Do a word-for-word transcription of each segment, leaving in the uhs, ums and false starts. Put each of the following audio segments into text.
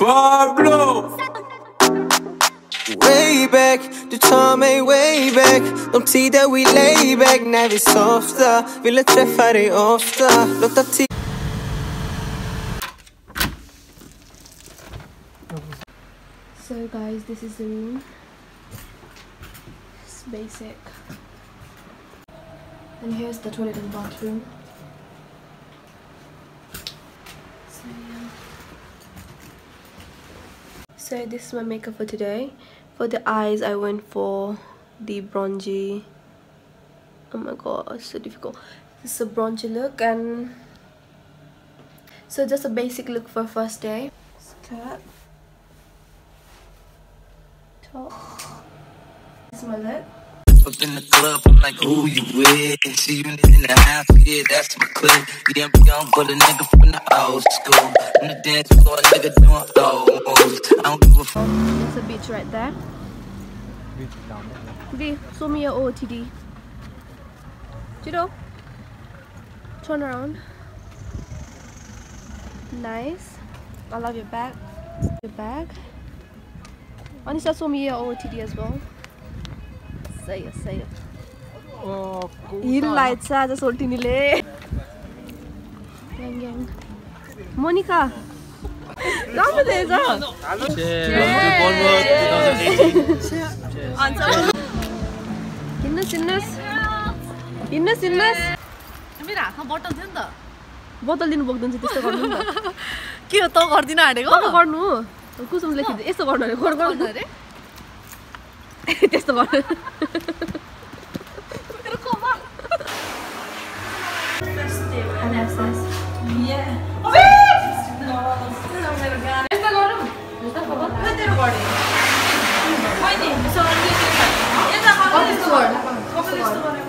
Pablo. Way back, the time ain't way back. De tider we lay back när vi softa. Ville träffa dig ofta. Låta tid. So guys, this is the room. It's basic. And here's the toilet and bathroom. So yeah. So this is my makeup for today. For the eyes, I went for the bronzy. Oh my god, so difficult. This is a bronzy look, and so just a basic look for first day. Skirt. Top. This is my lip. Up in the club, I'm like, who you with? See you in the house, yeah, that's my clip. Yeah, I'm young, but a nigga from the old school. On the dance floor, a nigga doing old moves. I don't give a fuck. There's a beach right there. Beach down there. Okay, show me your O O T D. Jiro, turn around. Nice. I love your bag. Your bag. Anisha, show me your O O T D as well. Say it, say it. Oh, cool. Hill lights are just holding it. Gang, gang. Monica. Come there, sir. Answer. Innes, Innes. Innes, Innes. Mira, how bottle din da? Bottle din bogdan चाहिँ त्यस्तो गर्नु नि त. के हो त गर्दिन हाडेको? कस्तो गर्नु? कुसुम लेखिदिए यस्तो गर्नु अरे गोर गर्नु अरे. त्यस्तो गर्नु. तेरो कोमा. Anastasia. Yeah. यस्तो गरौँ. यस्तो खबर. के तेरो गर्दै? होइन, यसो गर्दै छ. यता खबर यस्तो गर्नु. कस्तो यस्तो गर्नु.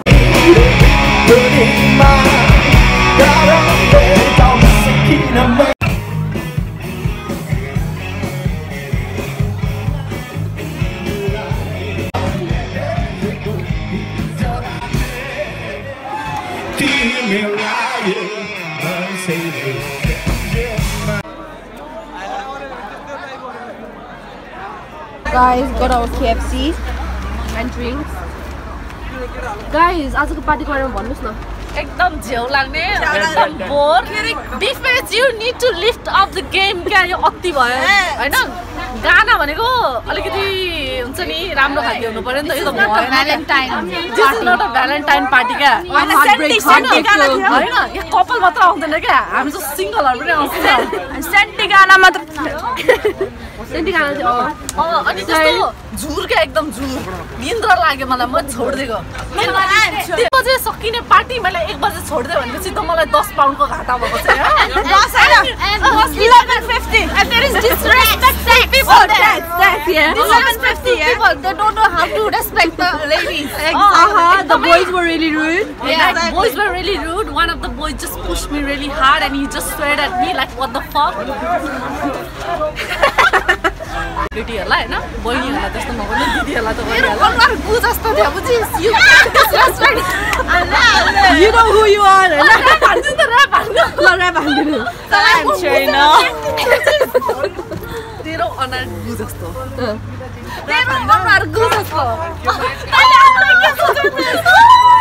Guys, got our K F C and drinks. Guys, आजको पार्टीको बारेमा भन्नुस् न. एकदम झ्याउ लाग्ने एकदम bore. B F E S T, you need to lift up the game. क्या यो अति भयो हैन? गाना भनेको अलिकति हुन्छ नि राम्रो खालको हुनु पर्यो नि त. यो त भएन. Valentine. This is not a Valentine party क्या. Heartbreak, heartbreak हैन? यो कपल मात्र आउँदैन क्या. हामी चाहिँ सिंगलहरु पनि आउँछ. सेन्टी गाना मात्र. सेन्टी गाना चाहिँ अ अनि त्यस्तो झुर क्या एकदम झुर. निन्द्रा लाग्यो मलाई, म छोड्दिएको. तीन बजे सकिने पार्टी मैले एक बजे छोड्दे भनेपछि त मलाई दस पाउन्डको घाटा भएको छ हैन. दस हैन. eleven fifty. And there is disrespect people. That's that's yeah. eleven fifty. People they don't know how to respect the ladies. Uh-huh. The boys were really rude. Yeah, exactly. Boys were really rude. One of the boys just pushed me really hard and he just stared at me like what the fuck. दिदीहरुलाई हैन बहिनीहरुलाई त्यस्तो नगर्नु दिदीहरुलाई त मेरो अनुहार गु जस्तो थियो बुझी you can't disrespect. You know who you are. Rap हान्छु त ऱ्याप हान्नु ल ऱ्याप हान्दिनु. I'm sure no. तेरो अनुहार गु जस्तो. तेरो अनुहार गु जस्तो. तैले आफुलाई के सोचेको?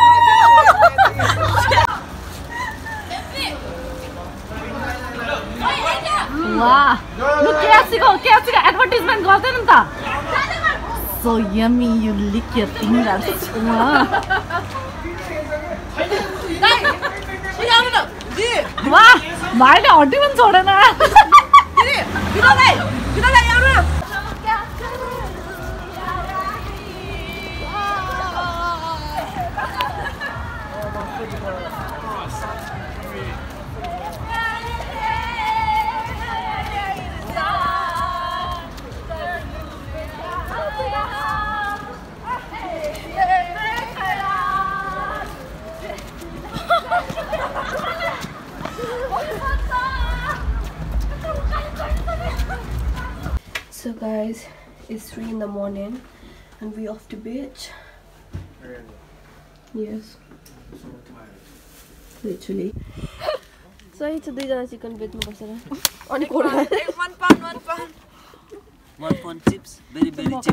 Wow. Look, K F C ko, K F C ka advertisement गर्दैन नि त. So yummy, you lick your fingers. Wow. वाह, भाइले हड्डी पनि छोडेन. दिदी, बिरालै, बिरालै आउनु. So guys, it's three in the morning and we off the beach. Yes. Literally. So it's a two jana chicken bed ma basera. Ani kora. One pound, one pound. One phone chips, very very cheap.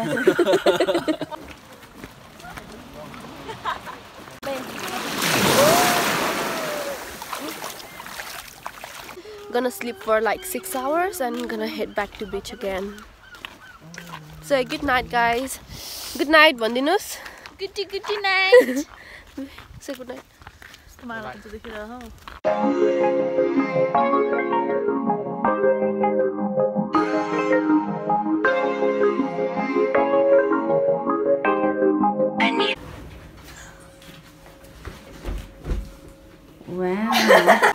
Gonna sleep for like six hours and gonna head back to beach again. So good night, guys. Good night, Vandinus. Goody goody night. Say good night. Wow.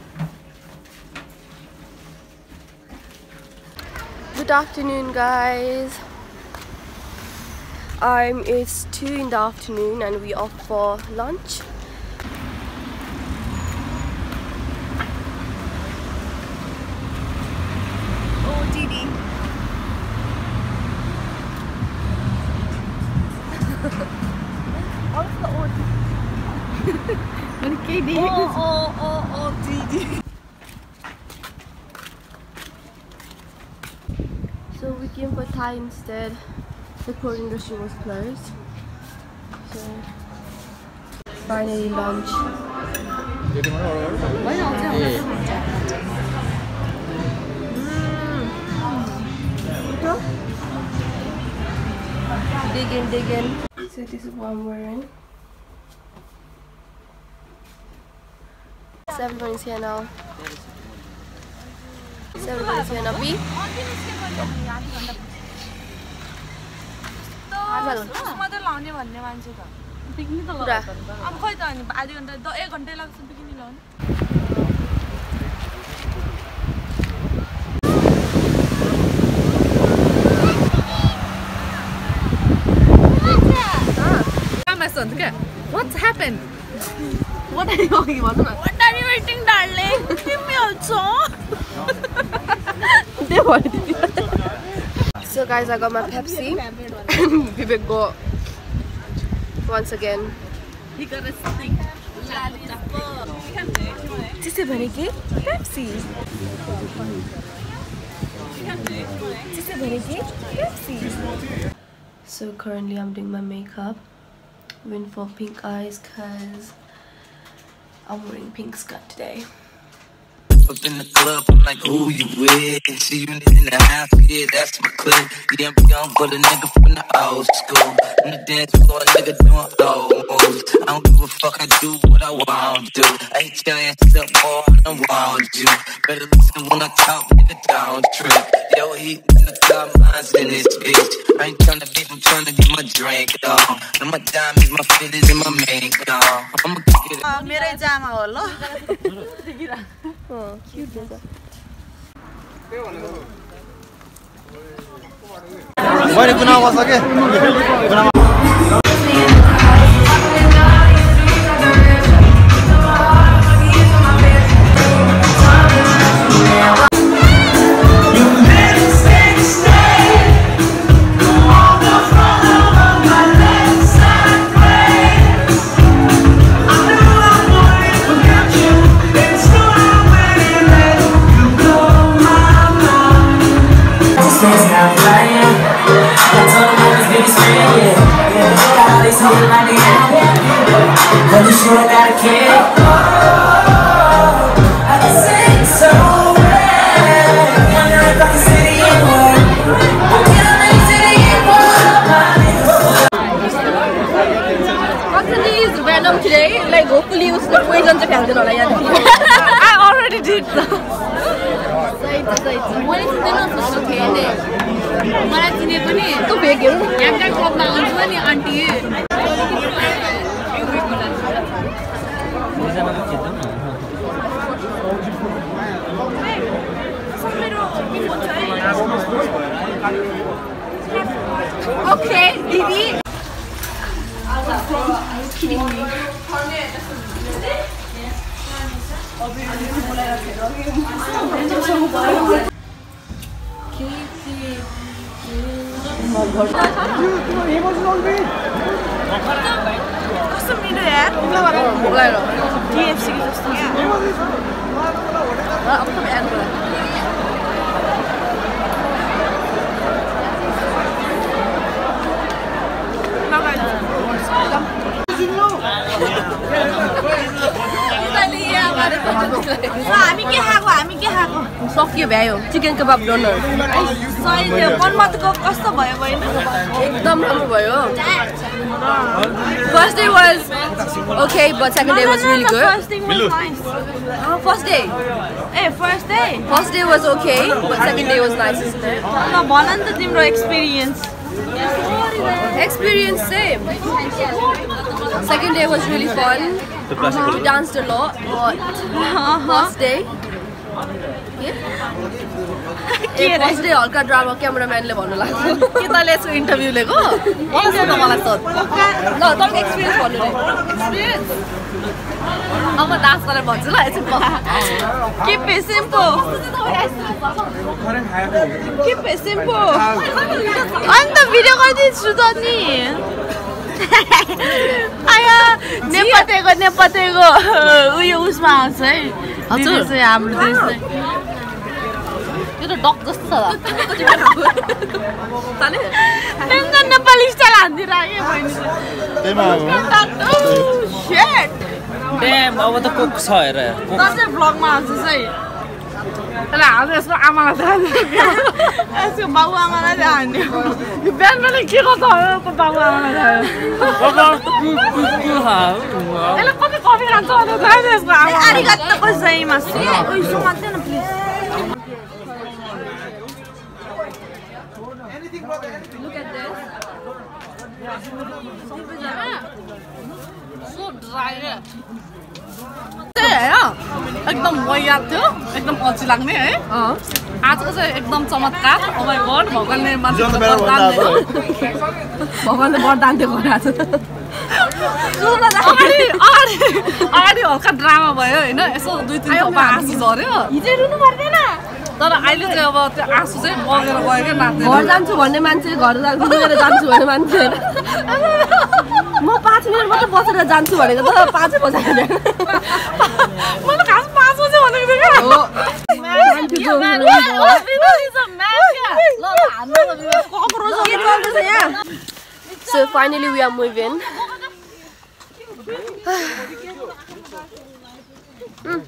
Good afternoon, guys. Um, it's two in the afternoon and we off for lunch. Oh, Didi. What's the O D? Oh, oh, oh, oh, Didi. So we came for Thai instead. The Korean restaurant was closed. So finally lunch. Mm. Dig in, dig in. So this is what I'm wearing. So everyone is here now. So everyone is here now. B? मात्र लाउने भन्ने मान्छे त बिक्नी त पुरा अब खै त अनि आधी घण्टा द एक घण्टा लाग्छ बिक्नी लाउनु What's happened? What are you talking about? What are you eating, darling? Give me also. So guys, I got my Pepsi and Vivek got once again. He got a stick. Tisse bhaneki Pepsi. Tisse bhaneki Pepsi. So currently I'm doing my makeup. Went for pink eyes because I'm wearing pink skirt today. Up in the club, I'm like, ooh, you weird. And see you in the house, yeah, that's my clip. Yeah, I'm young, but a nigga from the old school. On the dance floor, a nigga doing old moves. I don't give a fuck, I do what I want to do. I hate your ass up, boy, I don't want you. Better listen when I talk, nigga, don't trip. Yo, he in the top lines in this bitch. I ain't tryna beat, I'm tryna get my drink on. And my diamonds, my fitters, and my makeup. I'ma kick it up. मेरै जामा हो ल Oh, cute is it? मैले गुना गर्छ के गुना Today, like hopefully use the poison to kill the I already did. मैले सुन्दैन कस्तो थियो नि मलाई चिने पनि तँ भेग्यौ यहाँका क्लबमा आउँछ नि aunty Okay, Didi. Kidding me. कस्तो मिठो यार B F E S T को जस्तो क्या सक्यो भ्यायो चिकन कबाब डोनर सही थियो मनमतको कस्तो भयो होइन एकदम राम्रो भयो First day was okay but second day was really good First day was nice uh, First day A first day First day was okay but second day was nice isn't it ल भन नि त तिम्रो experience Experience same Second day was really fun We danced a lot but First day ए first day हल्का drama क्यामेराम्यानले भन्नु लाग्यो के तले यसको इन्टरभ्यु लिएको कसको मलाई सोध ल तपाईको एक्सपिरियन्स भन्नु नि एक्सपिरियन्स अब म डान्स गरेर भन्छु ल एकछिन Keep it simple Keep it simple अन्त भिडियो गर्दैछु त नि आया नेपातेको नेपातेको उयो उसमा आउँछ है हजुर चाहिँ हाम्रो देश चाहिँ यो त डक जस्तो छ मेन नेपाली स्टाइल हान्दिरा के बहिनी त्यहीमा शिट ड्याम अब त कोक छ हेर दसैँ भ्लगमा आउँछ है ल आज यसको आमालाई देखाइदियो यसको बाउ आमालाई देखाइदियो यो बिहान मैले के गर्छ त्यो बाबु आमालाई देखाइदियो यसले कति कफी खान्छ भनेर देखाइदियो यसको आमा arigato gozaimasu ओइ सुमात्नु न please Look at this So dry एकदम याद थियो एकदम अल्छी लाग्ने है आजको चाहिँ एकदम चमत्कार ओ माय गॉड भगवानले मान्छेको वरदान दियो भगवानले वरदान दिएको रहेछ अगाडि अगाडि अगाडि हल्का ड्रामा भयो होइन यसो दुई तिन थोपा आँसु झऱ्यो हिजै रुनु पर्दैन तर अहिले चाहिँ अब त्यो आँसु चाहिँ बगेर गयो क्या नाच्दै घर जान्छु भन्ने मान्छे घर जान्छु जान्छु भन्ने मान्छे म पाँच मिनट मात्र बसेर जान्छु भनेको त पाँचै बजाएर मैले खास पाँच बजे भनेको थिएँ क्या So finally we are moving. mm.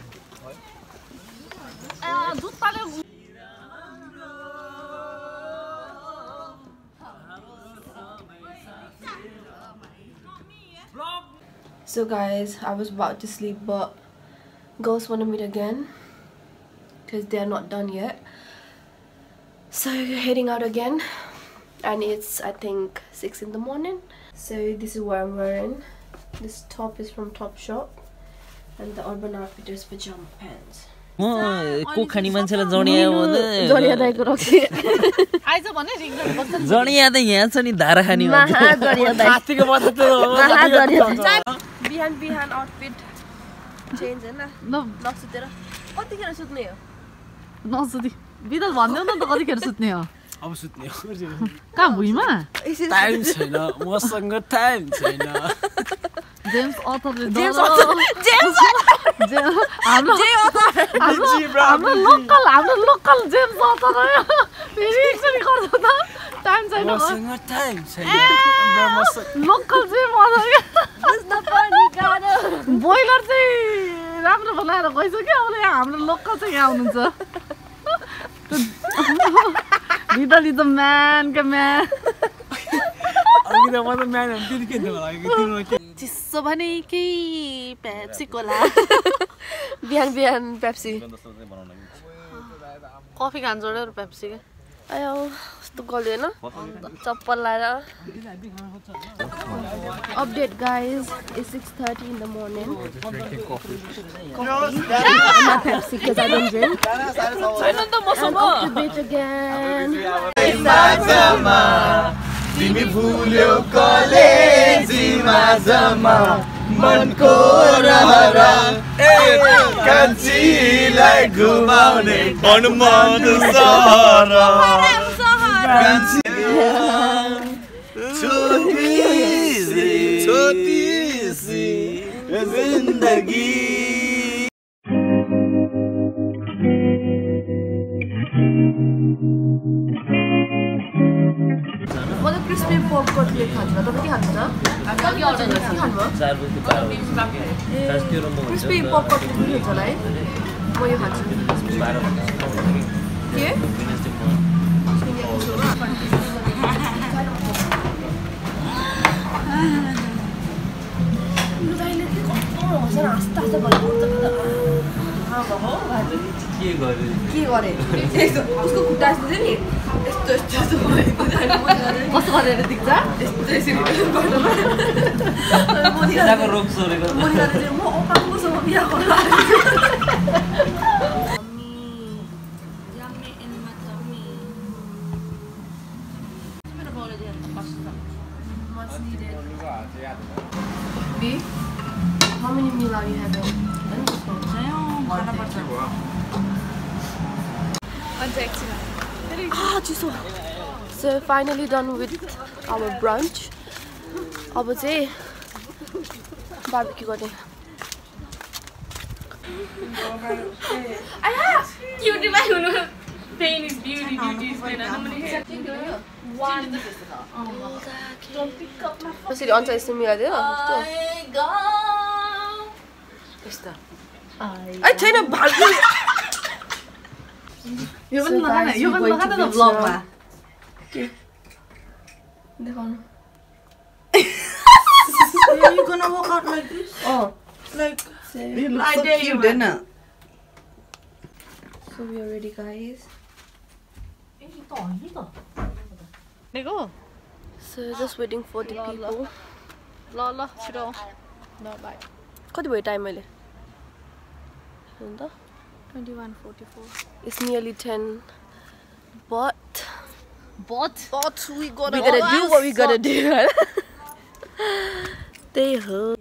So guys, I was about to sleep but girls want to meet again because they are not done yet. So we're heading out again and it's I think six in the morning. So this is what I'm wearing. This top is from Topshop and the Urban Outfitters pajama pants. म को खानी मान्छेलाई जडिया भने जडिया दाइको रक्सी आइज भने ring बस्छ जडिया त यहाँ छ नि धारा खानी मान्छे महा जडिया दाइ हात्तीको बच्चा त महा जडिया बिहान बिहान आउटफिट चेन्ज हैन न नसुतेर कतिखेर सुत्ने हो नसुति बिदल भन्दैन न त कतिखेर सुत्ने हो अब सुत्ने हो कहाँ भुइँमा टाइम छैन मसँग टाइम छैन जेम्स अथरले जेम्स जेम्स हाम्रो हाम्रो लोकल हाम्रो लोकल जेम्स अथर फेरि एकचोटि गर्छ त टाइम छैन मसँग टाइम छैन लोकल जेम अथर बोइलर चाहिँ राम्रो बनाएर गइसक्यो अब यहाँ हाम्रो लोकल चाहिँ यहाँ आउनुहुन्छ Vidal is a man, come man. चिसो भने के पेप्सी कोला बिहान बिहान पेप्सी कफी खान जोडेर पेप्सी के आयो कस्तो गल्दैन चप्पल लाएर update guys it's six thirty in the morning not Pepsi because I don't drink and off the beach again तिमी भुल्यो कलेजीमा जमा मनको रहरा ए कान्छीलाई घुमाउने हनुमान सहरा छोटी सी छोटी सी जिंदगी crispy pork cutlet खान्छ तपाईं के खान्छ के अर्डर गर्छ के खानु चार बजे पारो खास त्यो रम्बो हुन्छ crispy pork cutlet हुन्छ होला है म यो खान्छु के के गरे के गरे उसको खुट्टा यस्तो थियो नि यस्तो यस्तो यस्तो भएको कस्तो गरेर देख्छ यस्तो यसरी रोग सोरेको म अपाङ्गोसँग बिहा गर्नु B, how many meal are you having? Ah, chiso. So finally done with our brunch. अब चाहिँ barbecue गर्ने. Cutie my pain is beauty, beauty is pain. One. कसरी अन्त यस्तो मिलाइदियो यस्तो ए छैन भाग्नु यो पनि लगान यो पनि लगान त भ्लगमा के देखाउनु You gonna walk out like this? Oh, Like you look I so dare you, cute, man. innit? so we are ready, guys. So just waiting for the people. ल ल छिटो ल बाइ कति भयो टाइम अहिले अन्त twenty-one forty-four it's nearly ten, but but but we gotta we gotta do what we gotta do. They hurt.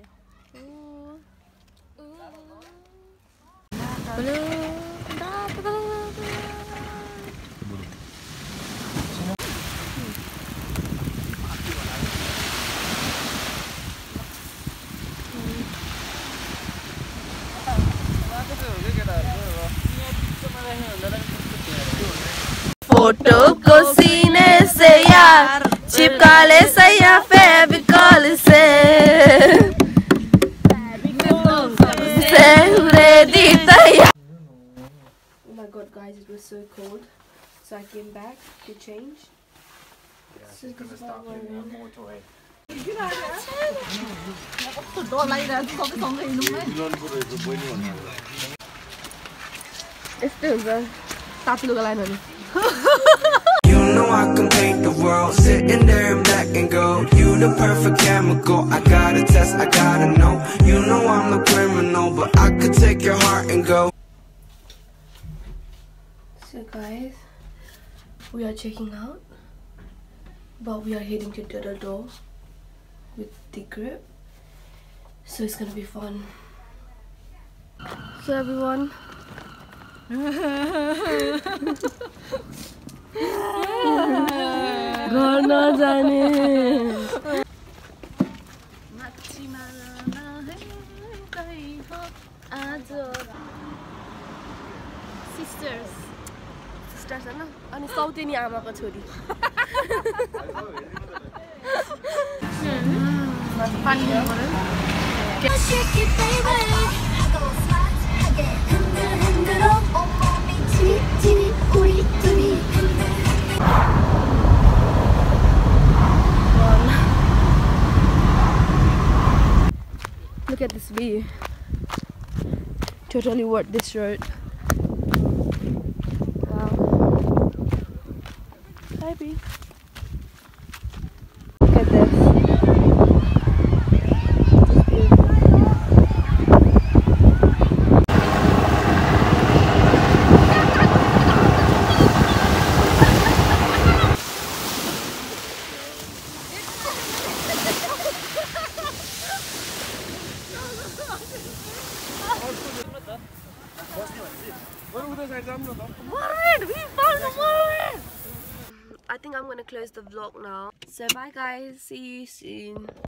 Photo को सीने से यार चिपका ले सैया फेविकॉल से ready तैयार. Oh my god, guys, it was so cold, so I came back to change. So this is what we're in. यस्तै हुन्छ तातो लुगा लाइन भने You know I can paint the world, sitting there in black and gold. You the perfect chemical, I gotta test, I gotta know. You know I'm a criminal, but I could take your heart and go. So guys, we are checking out, but we are heading to the other door with the grip, so it's gonna be fun. So everyone, घर नजाने sisters sisters हैन अनि सौतेनी आमाको छोरी पानी Look at this view. Totally worth this road. Wow. Hi, B. Look at this. I think I'm gonna close the vlog now. So bye guys, see you soon.